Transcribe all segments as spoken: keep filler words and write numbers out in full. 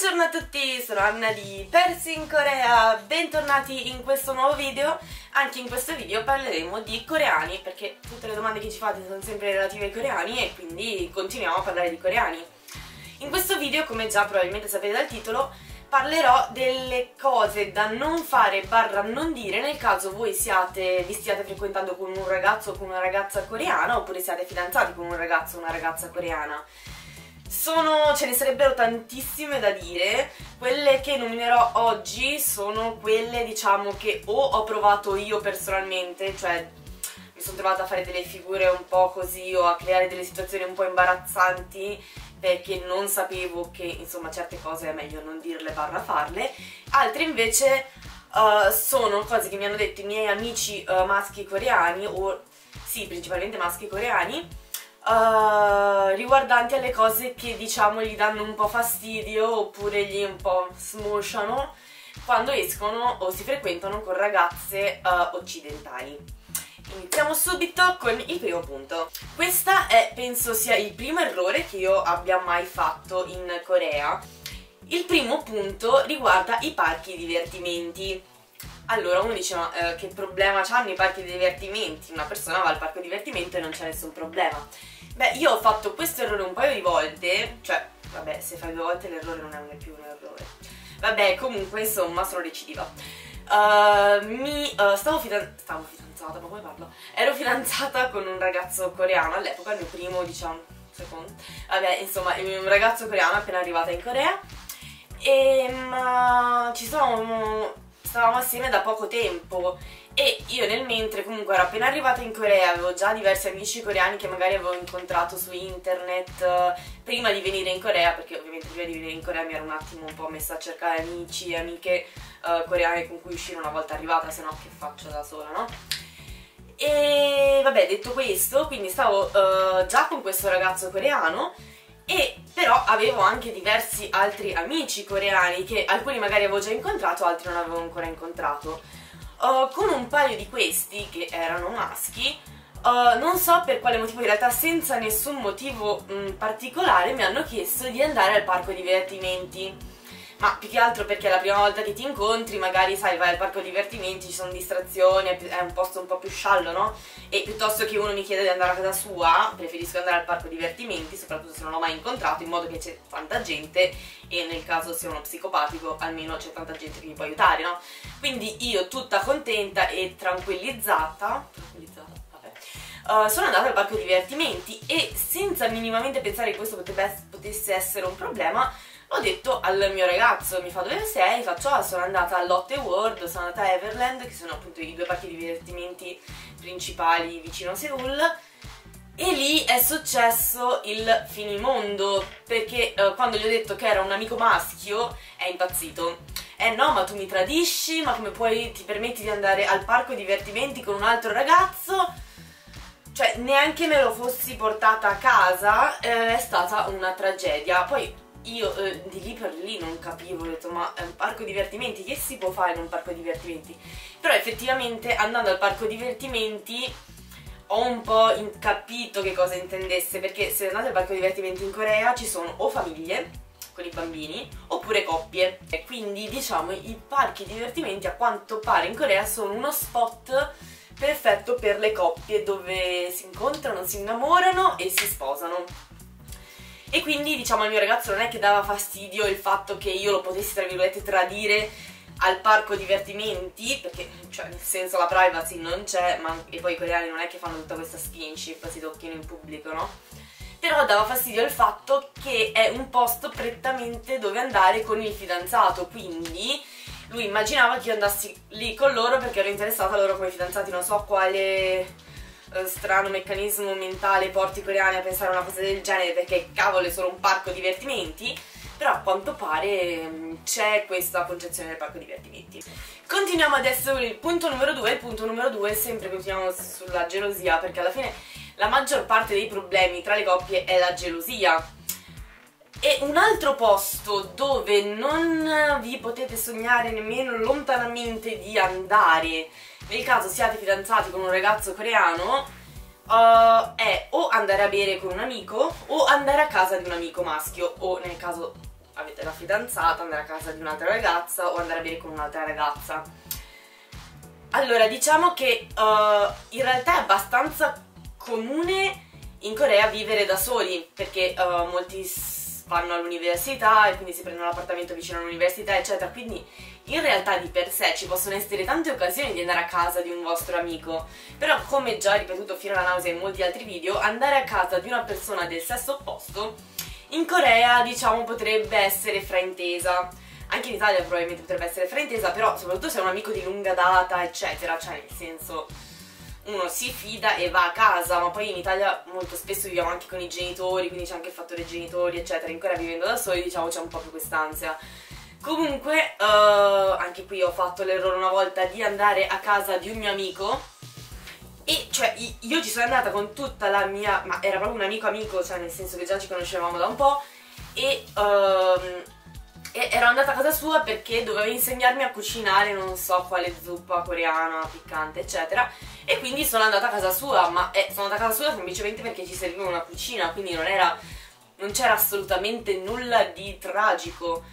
Buongiorno a tutti, sono Anna di Persi in Corea, bentornati in questo nuovo video. Anche in questo video parleremo di coreani, perché tutte le domande che ci fate sono sempre relative ai coreani e quindi continuiamo a parlare di coreani. In questo video, come già probabilmente sapete dal titolo, parlerò delle cose da non fare barra non dire nel caso voi siate, vi stiate frequentando con un ragazzo o con una ragazza coreana, oppure siate fidanzati con un ragazzo o una ragazza coreana. Sono, ce ne sarebbero tantissime da dire. Quelle che nominerò oggi sono quelle, diciamo, che o ho provato io personalmente, cioè mi sono trovata a fare delle figure un po' così o a creare delle situazioni un po' imbarazzanti perché non sapevo che, insomma, certe cose è meglio non dirle barra farle. Altre invece uh, sono cose che mi hanno detto i miei amici uh, maschi coreani, o sì, principalmente maschi coreani, Uh, riguardanti alle cose che, diciamo, gli danno un po' fastidio oppure gli un po' smosciano quando escono o si frequentano con ragazze uh, occidentali. Iniziamo subito con il primo punto. Questa è, penso sia il primo errore che io abbia mai fatto in Corea. Il primo punto riguarda i parchi divertimenti. Allora uno dice, ma eh, che problema c'hanno i parchi di divertimenti? Una persona va al parco divertimento e non c'è nessun problema. Beh, io ho fatto questo errore un paio di volte, cioè, vabbè, se fai due volte l'errore non è più un errore. Vabbè, comunque, insomma, sono recidiva. Uh, mi uh, stavo, fidan stavo fidanzata, ma come parlo? Ero fidanzata con un ragazzo coreano all'epoca, il mio primo, diciamo, secondo. Vabbè, insomma, un ragazzo coreano appena arrivata in Corea. E ma, ci sono... stavamo assieme da poco tempo e io nel mentre comunque ero appena arrivata in Corea, avevo già diversi amici coreani che magari avevo incontrato su internet uh, prima di venire in Corea, perché ovviamente prima di venire in Corea mi ero un attimo un po' messa a cercare amici e amiche uh, coreane con cui uscire una volta arrivata, se no che faccio da sola, no? E vabbè, detto questo, quindi stavo uh, già con questo ragazzo coreano, e però avevo anche diversi altri amici coreani che alcuni magari avevo già incontrato, altri non avevo ancora incontrato. Uh, con un paio di questi, che erano maschi, uh, non so per quale motivo, in realtà senza nessun motivo mh, particolare, mi hanno chiesto di andare al parco divertimenti. Ma più che altro perché la prima volta che ti incontri, magari, sai, vai al parco divertimenti, ci sono distrazioni, è un posto un po' più sciallo, no? E piuttosto che uno mi chiede di andare a casa sua, preferisco andare al parco divertimenti, soprattutto se non l'ho mai incontrato, in modo che c'è tanta gente e nel caso sia uno psicopatico almeno c'è tanta gente che mi può aiutare, no? Quindi io, tutta contenta e tranquillizzata, tranquillizzata, vabbè, uh, sono andata al parco divertimenti e senza minimamente pensare che questo potesse, potesse essere un problema, ho detto al mio ragazzo, mi fa dove sei? Faccio, ah, sono andata a Lotte World, sono andata a Everland, che sono appunto i due parchi di divertimenti principali vicino a Seoul, e lì è successo il finimondo, perché eh, quando gli ho detto che era un amico maschio è impazzito. Eh no, ma tu mi tradisci, ma come puoi, ti permetti di andare al parco divertimenti con un altro ragazzo? Cioè, neanche me lo fossi portata a casa, eh, è stata una tragedia. Poi io eh, di lì per lì non capivo, ho detto, ma è un parco divertimenti, che si può fare in un parco divertimenti? Però effettivamente andando al parco divertimenti ho un po' capito che cosa intendesse, perché se andate al parco divertimenti in Corea ci sono o famiglie con i bambini oppure coppie, e quindi diciamo i parchi divertimenti a quanto pare in Corea sono uno spot perfetto per le coppie, dove si incontrano, si innamorano e si sposano. E quindi, diciamo, al mio ragazzo non è che dava fastidio il fatto che io lo potessi, tra virgolette, tradire al parco divertimenti, perché, cioè, nel senso, la privacy non c'è, ma e poi i coreani non è che fanno tutta questa skinship, si tocchino in pubblico, no? Però dava fastidio il fatto che è un posto prettamente dove andare con il fidanzato, quindi lui immaginava che io andassi lì con loro perché ero interessata a loro come fidanzati, non so quale strano meccanismo mentale porti i coreani a pensare una cosa del genere, perché cavolo è solo un parco divertimenti, però a quanto pare c'è questa concezione del parco divertimenti. Continuiamo adesso con il punto numero due. Il punto numero due, sempre continuiamo sulla gelosia, perché alla fine la maggior parte dei problemi tra le coppie è la gelosia. E un altro posto dove non vi potete sognare nemmeno lontanamente di andare, nel caso siate fidanzati con un ragazzo coreano, uh, è o andare a bere con un amico o andare a casa di un amico maschio, o nel caso avete la fidanzata, andare a casa di un'altra ragazza o andare a bere con un'altra ragazza. Allora, diciamo che uh, in realtà è abbastanza comune in Corea vivere da soli, perché uh, molti vanno all'università e quindi si prendono l'appartamento vicino all'università, eccetera, quindi in realtà di per sé ci possono essere tante occasioni di andare a casa di un vostro amico, però come già ripetuto fino alla nausea in molti altri video, andare a casa di una persona del sesso opposto in Corea, diciamo, potrebbe essere fraintesa. Anche in Italia probabilmente potrebbe essere fraintesa, però soprattutto se è un amico di lunga data, eccetera, cioè nel senso uno si fida e va a casa, ma poi in Italia molto spesso viviamo anche con i genitori, quindi c'è anche il fattore genitori, eccetera. In Corea vivendo da soli, diciamo, c'è un po' più quest'ansia. Comunque, uh, anche qui ho fatto l'errore una volta di andare a casa di un mio amico e cioè io ci sono andata con tutta la mia, ma era proprio un amico amico, cioè nel senso che già ci conoscevamo da un po' e... Uh, E ero andata a casa sua perché doveva insegnarmi a cucinare non so quale zuppa coreana, piccante, eccetera. E quindi sono andata a casa sua, ma eh, sono andata a casa sua semplicemente perché ci serviva una cucina, quindi non era, non c'era assolutamente nulla di tragico.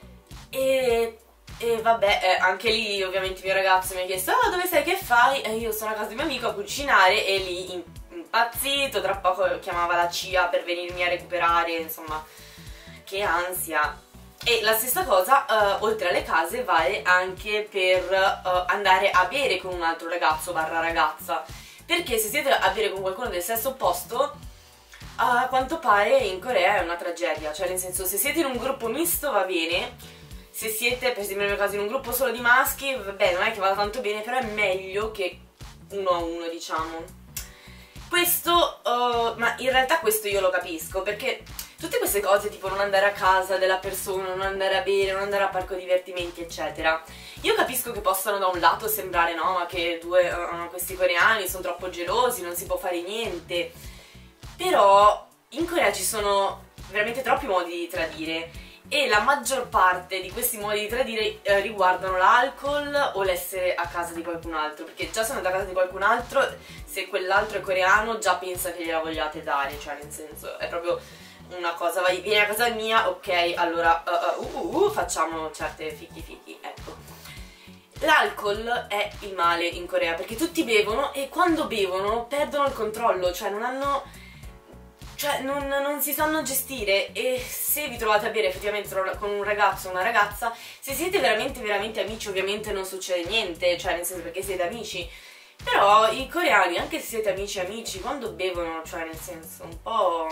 E, e vabbè, eh, anche lì ovviamente il mio ragazzo mi ha chiesto "Ah, dove sei, che fai?" E io sono a casa di mio amico a cucinare e lì impazzito, tra poco chiamava la C I A per venirmi a recuperare, insomma, che ansia. E la stessa cosa, uh, oltre alle case, vale anche per uh, andare a bere con un altro ragazzo barra ragazza, perché se siete a bere con qualcuno del sesso opposto, a quanto pare in Corea è una tragedia, cioè nel senso, se siete in un gruppo misto va bene, se siete per esempio nel mio caso in un gruppo solo di maschi, vabbè, non è che vada tanto bene, però è meglio che uno a uno, diciamo. Questo, uh, ma in realtà questo io lo capisco, perché tutte queste cose tipo non andare a casa della persona, non andare a bere, non andare a parco divertimenti, eccetera, io capisco che possano da un lato sembrare no, ma che due, uh, questi coreani sono troppo gelosi, non si può fare niente, però in Corea ci sono veramente troppi modi di tradire e la maggior parte di questi modi di tradire eh, riguardano l'alcol o l'essere a casa di qualcun altro, perché già se andate a casa di qualcun altro, se quell'altro è coreano già pensa che gliela vogliate dare, cioè nel senso è proprio una cosa, vai, vieni a casa mia, ok, allora uh, uh, uh, uh, facciamo certe fichi fichi, ecco. L'alcol è il male in Corea perché tutti bevono e quando bevono perdono il controllo, cioè non hanno, cioè non, non si sanno gestire, e se vi trovate a bere effettivamente con un ragazzo o una ragazza, se siete veramente veramente amici ovviamente non succede niente, cioè nel senso perché siete amici, però i coreani anche se siete amici amici quando bevono, cioè nel senso un po'...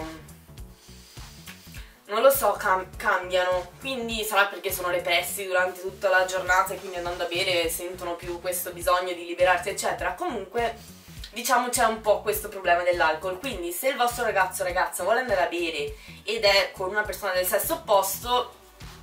non lo so, cam cambiano, quindi sarà perché sono repressi durante tutta la giornata e quindi andando a bere sentono più questo bisogno di liberarsi, eccetera. Comunque, diciamo c'è un po' questo problema dell'alcol, quindi se il vostro ragazzo o ragazza vuole andare a bere ed è con una persona del sesso opposto,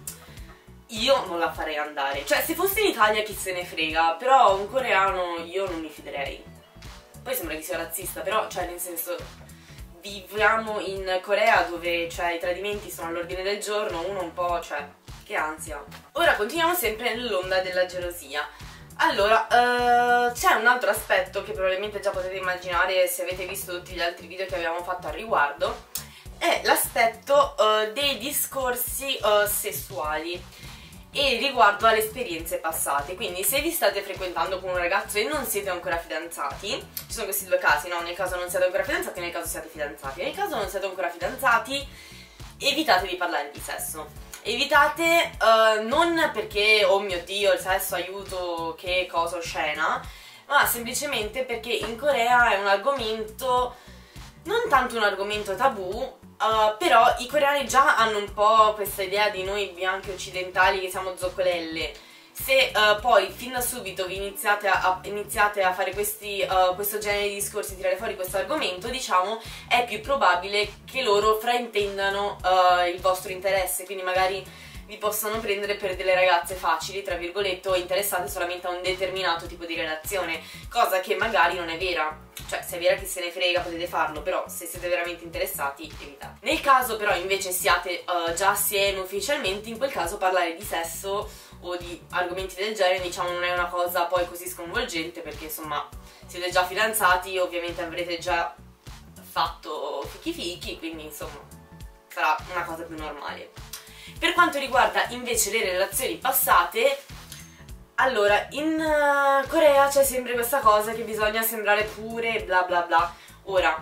io non la farei andare. Cioè, se fosse in Italia chi se ne frega, però un coreano io non mi fiderei. Poi sembra che sia razzista, però, cioè, nel senso... viviamo in Corea dove cioè, i tradimenti sono all'ordine del giorno, uno un po', cioè, che ansia. Ora continuiamo sempre nell'onda della gelosia. Allora, uh, c'è un altro aspetto che probabilmente già potete immaginare se avete visto tutti gli altri video che abbiamo fatto al riguardo, è l'aspetto uh, dei discorsi uh, sessuali e riguardo alle esperienze passate. Quindi se vi state frequentando con un ragazzo e non siete ancora fidanzati, ci sono questi due casi, no? Nel caso non siete ancora fidanzati e nel caso siate fidanzati. Nel caso non siete ancora fidanzati, evitate di parlare di sesso. Evitate, uh, non perché, oh mio Dio, il sesso, aiuto, che cosa oscena, ma semplicemente perché in Corea è un argomento, non tanto un argomento tabù, Uh, però i coreani già hanno un po' questa idea di noi bianchi occidentali che siamo zoccolelle. Se uh, poi fin da subito vi iniziate a, a, iniziate a fare questi, uh, questo genere di discorsi, tirare fuori questo argomento, diciamo, è più probabile che loro fraintendano uh, il vostro interesse, quindi magari vi possono prendere per delle ragazze facili, tra virgolette, o interessate solamente a un determinato tipo di relazione, cosa che magari non è vera. Cioè, se è vera che se ne frega potete farlo, però se siete veramente interessati, evitate. Nel caso però invece siate uh, già assieme ufficialmente, in quel caso parlare di sesso o di argomenti del genere, diciamo, non è una cosa poi così sconvolgente, perché insomma siete già fidanzati, ovviamente avrete già fatto fichi fichi, quindi insomma sarà una cosa più normale. Per quanto riguarda invece le relazioni passate, allora, in uh, Corea c'è sempre questa cosa che bisogna sembrare pure bla bla bla. Ora,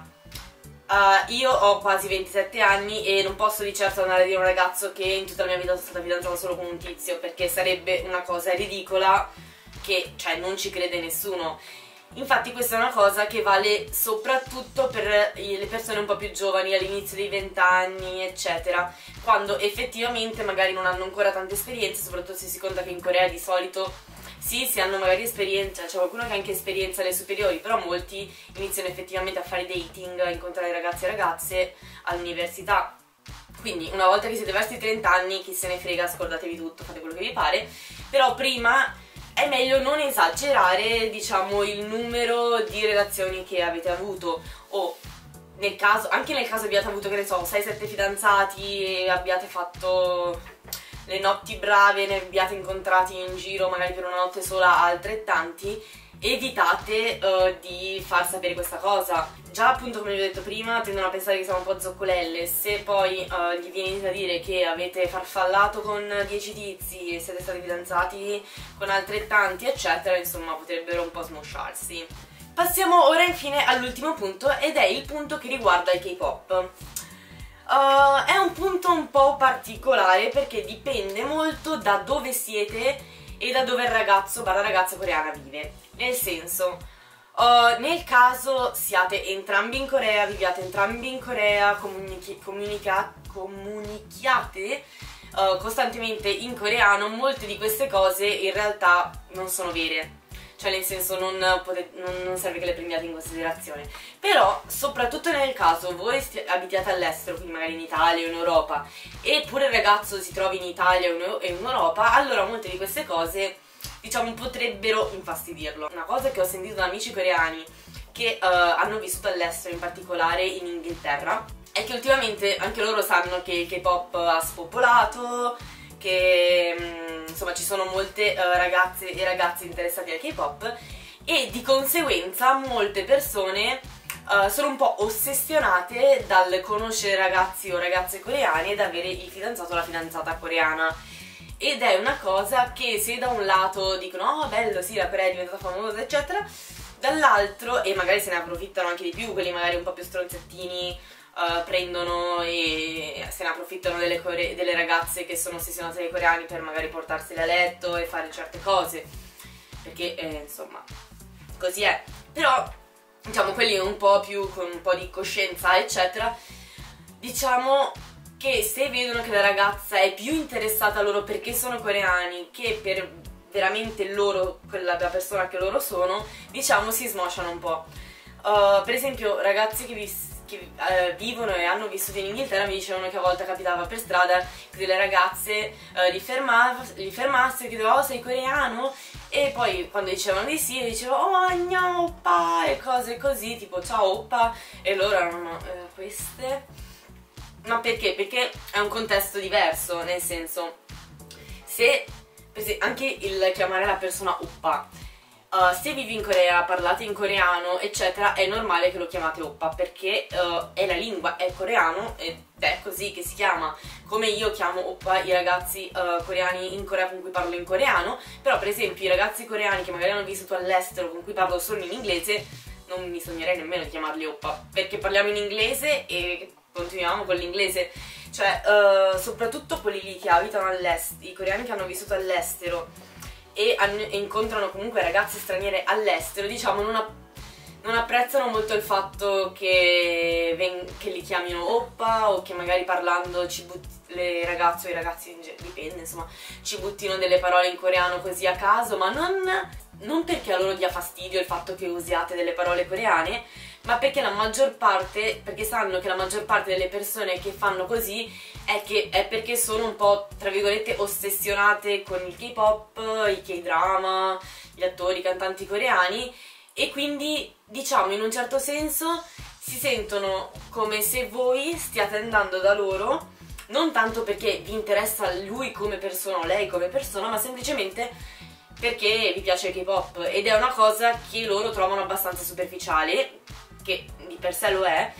uh, io ho quasi ventisette anni e non posso di certo andare a dire a un ragazzo che in tutta la mia vita sono stata fidanzata solo con un tizio, perché sarebbe una cosa ridicola che, cioè, non ci crede nessuno. Infatti questa è una cosa che vale soprattutto per le persone un po' più giovani, all'inizio dei vent'anni, eccetera, quando effettivamente magari non hanno ancora tante esperienze, soprattutto se si conta che in Corea di solito sì, si hanno magari esperienza, c'è qualcuno che ha anche esperienza alle superiori, però molti iniziano effettivamente a fare dating, a incontrare ragazzi e ragazze all'università. Quindi una volta che siete verso i trenta anni, chi se ne frega, scordatevi tutto, fate quello che vi pare, però prima è meglio non esagerare, diciamo, il numero di relazioni che avete avuto, o nel caso, anche nel caso abbiate avuto, che ne so, sei sette fidanzati e abbiate fatto le notti brave, ne abbiate incontrati in giro magari per una notte sola altrettanti, evitate uh, di far sapere questa cosa. Già appunto, come vi ho detto prima, tendono a pensare che siamo un po' zoccolelle. Se poi uh, gli viene a dire che avete farfallato con dieci tizi e siete stati fidanzati con altrettanti eccetera, insomma potrebbero un po' smosciarsi. Passiamo ora infine all'ultimo punto, ed è il punto che riguarda il K-pop. Uh, è un punto un po' particolare perché dipende molto da dove siete e da dove il ragazzo barra ragazza coreana vive. Nel senso, uh, nel caso siate entrambi in Corea, viviate entrambi in Corea, comunichi comunica comunichiate uh, costantemente in coreano, molte di queste cose in realtà non sono vere. Cioè, nel senso, non, potete, non, non serve che le prendiate in considerazione. Però, soprattutto nel caso voi abitiate all'estero, quindi magari in Italia o in Europa, eppure il ragazzo si trovi in Italia o in Europa, allora molte di queste cose, diciamo, potrebbero infastidirlo. Una cosa che ho sentito da amici coreani che uh, hanno vissuto all'estero, in particolare in Inghilterra, è che ultimamente anche loro sanno che il K-pop ha spopolato, che mh, insomma ci sono molte uh, ragazze e ragazzi interessati al K-pop, e di conseguenza molte persone uh, sono un po' ossessionate dal conoscere ragazzi o ragazze coreani ed avere il fidanzato o la fidanzata coreana. Ed è una cosa che, se da un lato dicono oh bello, sì, la Corea è diventata famosa eccetera, dall'altro, e magari se ne approfittano anche di più, quelli magari un po' più stronzettini, Uh, prendono e se ne approfittano delle, delle ragazze che sono ossessionate dai coreani per magari portarsele a letto e fare certe cose, perché eh, insomma così è. Però diciamo quelli un po' più con un po' di coscienza eccetera, diciamo che se vedono che la ragazza è più interessata a loro perché sono coreani che per veramente loro, quella persona che loro sono, diciamo si smosciano un po'. Uh, per esempio ragazzi che vi che uh, vivono e hanno vissuto in Inghilterra mi dicevano che a volte capitava per strada che delle ragazze uh, li, fermav li fermassero e chiedevano oh sei coreano? E poi quando dicevano di sì dicevano oh no oppa e cose così tipo ciao oppa, e loro erano eh, queste? Ma perché? Perché è un contesto diverso, nel senso, se anche il chiamare la persona oppa, Uh, se vivi in Corea, parlate in coreano eccetera, è normale che lo chiamate oppa perché uh, è la lingua, è coreano ed è così che si chiama. Come io chiamo oppa i ragazzi uh, coreani in Corea con cui parlo in coreano, però per esempio i ragazzi coreani che magari hanno vissuto all'estero con cui parlo solo in inglese, non mi sognerei nemmeno di chiamarli oppa, perché parliamo in inglese e continuiamo con l'inglese. Cioè uh, soprattutto quelli lì che abitano all'estero, i coreani che hanno vissuto all'estero e, e incontrano comunque ragazze straniere all'estero, diciamo non, app non apprezzano molto il fatto che, che li chiamino oppa, o che magari parlando ci le ragazze o i ragazzi, dipende insomma, ci buttino delle parole in coreano così a caso, ma non, non perché a loro dia fastidio il fatto che usiate delle parole coreane, ma perché la maggior parte, perché sanno che la maggior parte delle persone che fanno così è, che, è perché sono un po', tra virgolette, ossessionate con il K-pop, i K-drama, gli attori, i cantanti coreani, e quindi, diciamo, in un certo senso si sentono come se voi stiate andando da loro, non tanto perché vi interessa lui come persona o lei come persona, ma semplicemente perché vi piace il K-pop, ed è una cosa che loro trovano abbastanza superficiale, che di per sé lo è,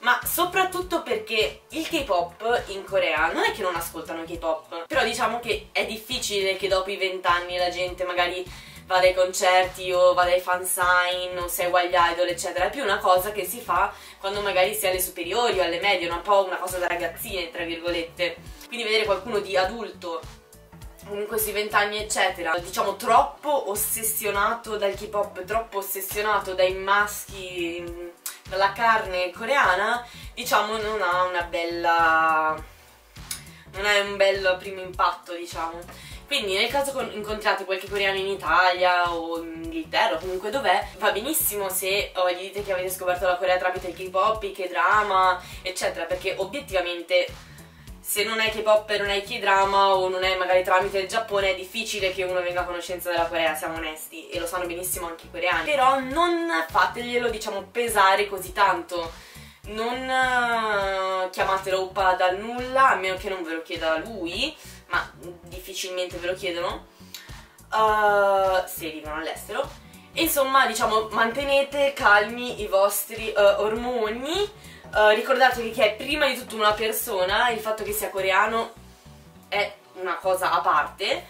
ma soprattutto perché il K-pop in Corea non è che non ascoltano K-pop, però diciamo che è difficile che dopo i vent'anni la gente magari vada ai concerti o vada ai fansign o segua gli idol eccetera. È più una cosa che si fa quando magari si è alle superiori o alle medie, un po' una cosa da ragazzine tra virgolette. Quindi vedere qualcuno di adulto in questi vent'anni eccetera, diciamo troppo ossessionato dal K-pop, troppo ossessionato dai maschi, dalla carne coreana, diciamo non ha una bella, non è un bel primo impatto, diciamo. Quindi nel caso incontrate qualche coreano in Italia o in Inghilterra o comunque dov'è, va benissimo se oh, gli dite che avete scoperto la Corea tramite il K-pop, i K-drama eccetera, perché obiettivamente se non è K-pop e non è K-drama o non è magari tramite il Giappone è difficile che uno venga a conoscenza della Corea, siamo onesti, e lo sanno benissimo anche i coreani. Però non fateglielo, diciamo, pesare così tanto, non uh, chiamatelo oppa dal nulla, a meno che non ve lo chieda lui, ma difficilmente ve lo chiedono uh, se vivono all'estero. E insomma, diciamo, mantenete calmi i vostri uh, ormoni. Uh, ricordatevi che è prima di tutto una persona, il fatto che sia coreano è una cosa a parte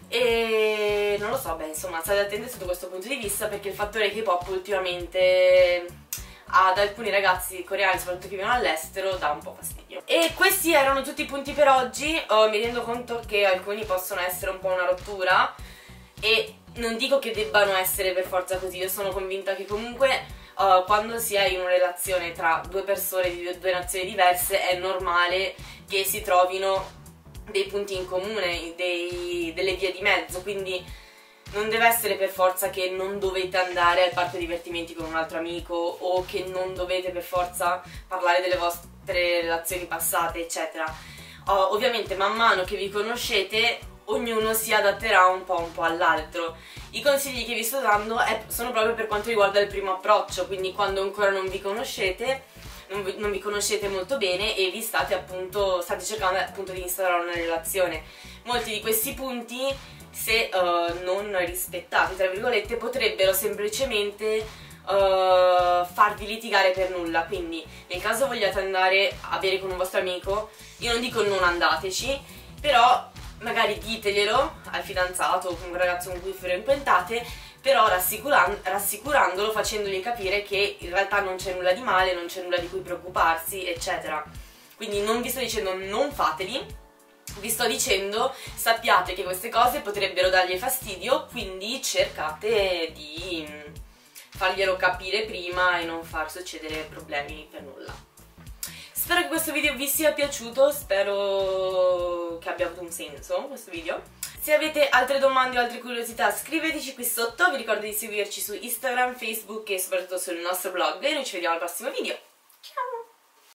e non lo so, beh insomma state attenti sotto questo punto di vista, perché il fattore K-pop ultimamente ad alcuni ragazzi coreani, soprattutto che vivono all'estero, dà un po' fastidio. E questi erano tutti i punti per oggi. uh, mi rendo conto che alcuni possono essere un po' una rottura e non dico che debbano essere per forza così, io sono convinta che comunque Uh, quando si è in una relazione tra due persone di due, due nazioni diverse è normale che si trovino dei punti in comune, dei, delle vie di mezzo, quindi non deve essere per forza che non dovete andare al parco divertimenti con un altro amico o che non dovete per forza parlare delle vostre relazioni passate eccetera. Uh, ovviamente man mano che vi conoscete ognuno si adatterà un po', un po' all'altro. I consigli che vi sto dando è, sono proprio per quanto riguarda il primo approccio, quindi quando ancora non vi conoscete, non vi, non vi conoscete molto bene e vi state appunto, state cercando appunto di instaurare una relazione. Molti di questi punti, se uh, non rispettati, tra virgolette, potrebbero semplicemente uh, farvi litigare per nulla. Quindi nel caso vogliate andare a bere con un vostro amico, io non dico non andateci, però magari diteglielo al fidanzato o con un ragazzo con cui frequentate, però rassicuran rassicurandolo, facendogli capire che in realtà non c'è nulla di male, non c'è nulla di cui preoccuparsi, eccetera. Quindi non vi sto dicendo non fateli, vi sto dicendo sappiate che queste cose potrebbero dargli fastidio, quindi cercate di farglielo capire prima e non far succedere problemi per nulla. Spero che questo video vi sia piaciuto, spero che abbia avuto un senso questo video. Se avete altre domande o altre curiosità scriveteci qui sotto, vi ricordo di seguirci su Instagram, Facebook e soprattutto sul nostro blog e noi ci vediamo al prossimo video. Ciao!